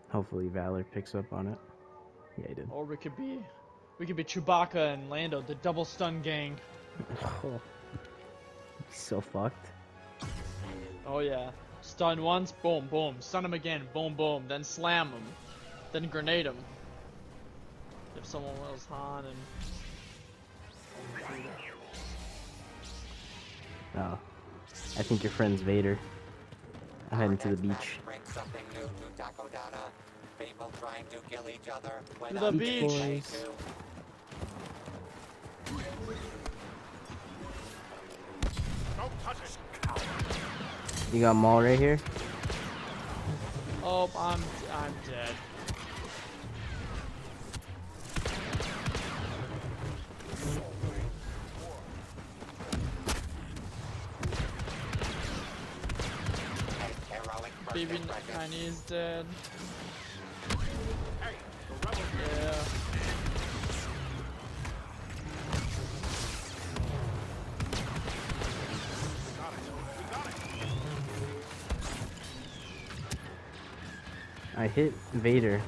Hopefully Valor picks up on it. Yeah, he did. Or we could be Chewbacca and Lando, the double stun gang. Oh, so fucked. Oh yeah. Stun once, boom, boom. Stun him again, boom, boom. Then slam him. Then grenade him. If someone was Han and... Oh, I think your friend's Vader. I'm heading to the beach. To the beach! Boys. You got Maul right here? Oh, I'm dead. Baby Chinese dead. Yeah. I hit Vader.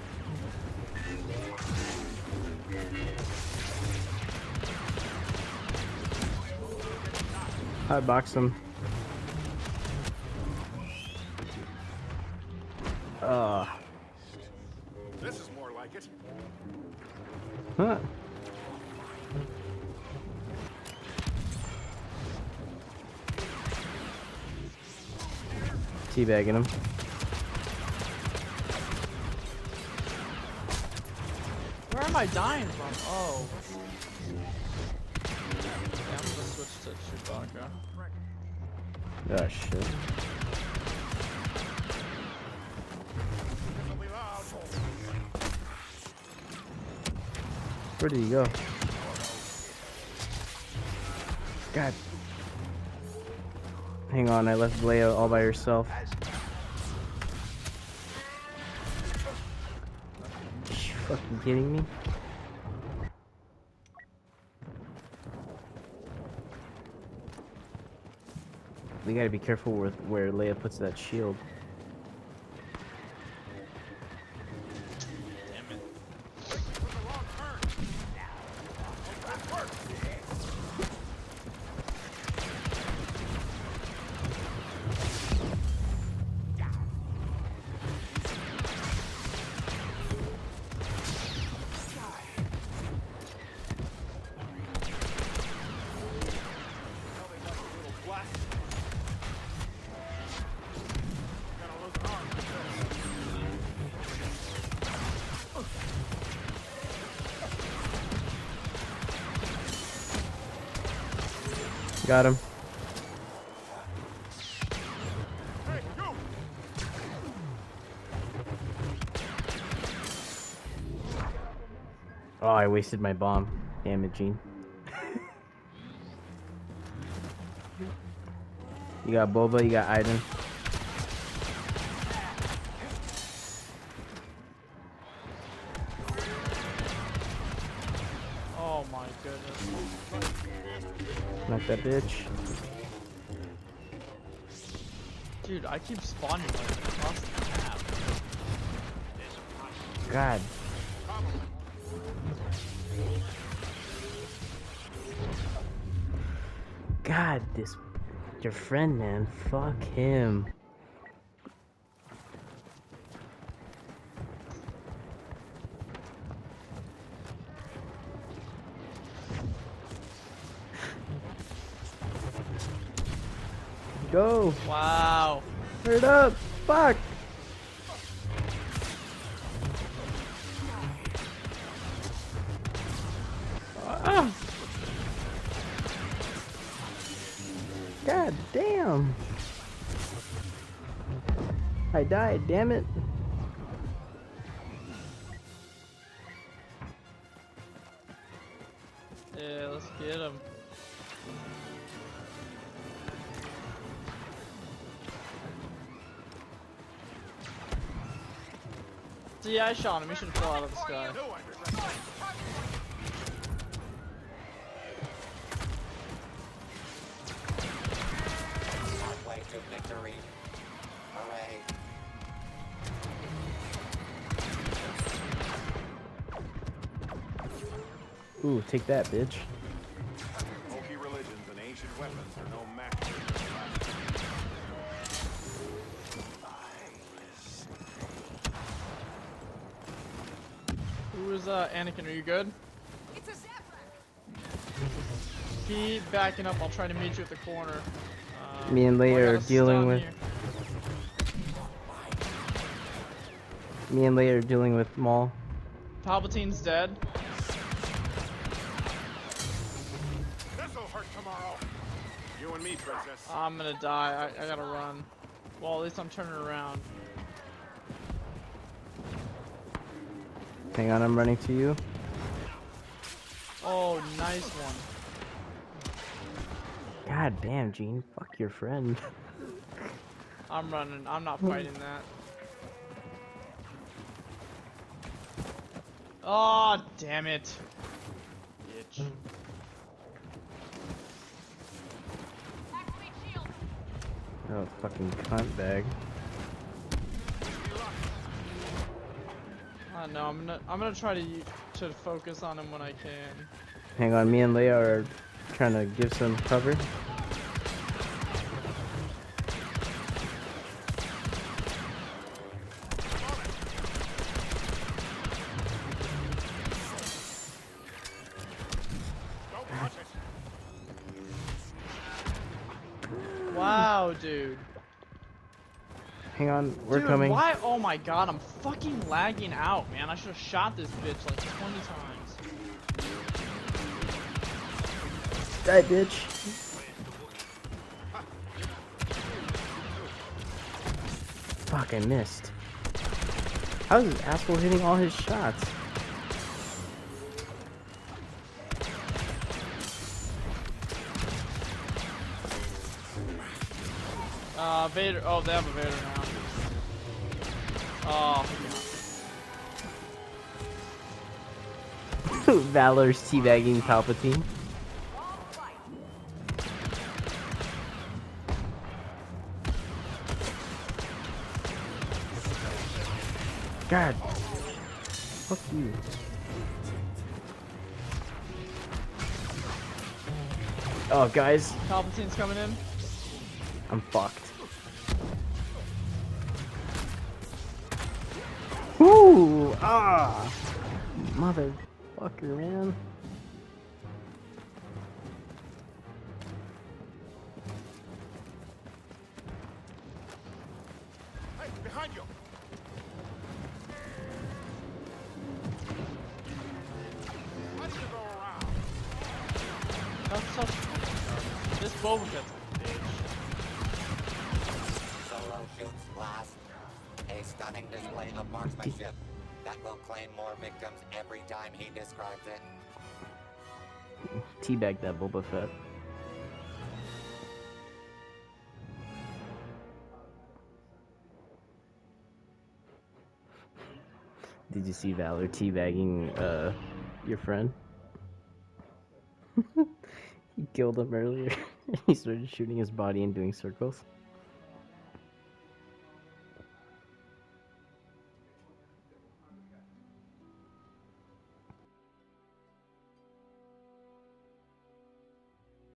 I boxed him. This is more like it. Huh. Teabagging him. Where am I dying from? Oh. Yeah, I'm gonna switch to Chewbacca. Oh shit. Where did he go? God. Hang on, I left Leia all by herself. Are you fucking kidding me? We gotta be careful with where Leia puts that shield. Got him. Oh, I wasted my bomb. Damn it, Gene. You got Boba, you got Iden. Oh my goodness. Knock that bitch. Dude, I keep spawning like across the map. God. God, this your friend, man. Fuck him. Go. Wow. Hurry up. Fuck. Ah. God damn. I died, damn it. Yeah, let's get him. See, I shot him. He should have fell out of the sky. Way to victory. Hooray. Ooh, take that, bitch. Hokey religions and ancient weapons are no match. Who is Anakin? Are you good? It's a Zeppelin. Keep backing up. I'll try to meet you at the corner. Me and Leia I got are a dealing stun with. here. Me and Leia are dealing with Maul. Palpatine's dead. This'll hurt tomorrow. You and me, princess. I'm gonna die. I gotta run. Well, at least I'm turning around. Hang on, I'm running to you. Oh, nice one. God damn, Gene. Fuck your friend. I'm running. I'm not fighting that. Oh, damn it. Bitch. Activate shield. Oh, fucking cunt bag. No, I'm gonna try to focus on him when I can. Hang on, me and Leia are trying to give some cover. Don't touch it. Wow, dude. Hang on, we're Dude, coming. why? Oh my god, I'm fucking lagging out, man. I should have shot this bitch like 20 times. Die, bitch. Fuck, I missed. How is this asshole hitting all his shots? Vader. Oh, they have a Vader now. Oh, Valor's teabagging Palpatine. God. Fuck you. Oh, guys. Palpatine's coming in. I'm fucked. Ooh! Ah! Motherfucker, man. Hey, behind you. How do you go around? That's so. This Boba Fett's a bitch. Solo shoots last. A stunning display of marksmanship that will claim more victims every time he describes it. Teabag that Boba Fett. Did you see Valor teabagging your friend? He killed him earlier. He started shooting his body and doing circles.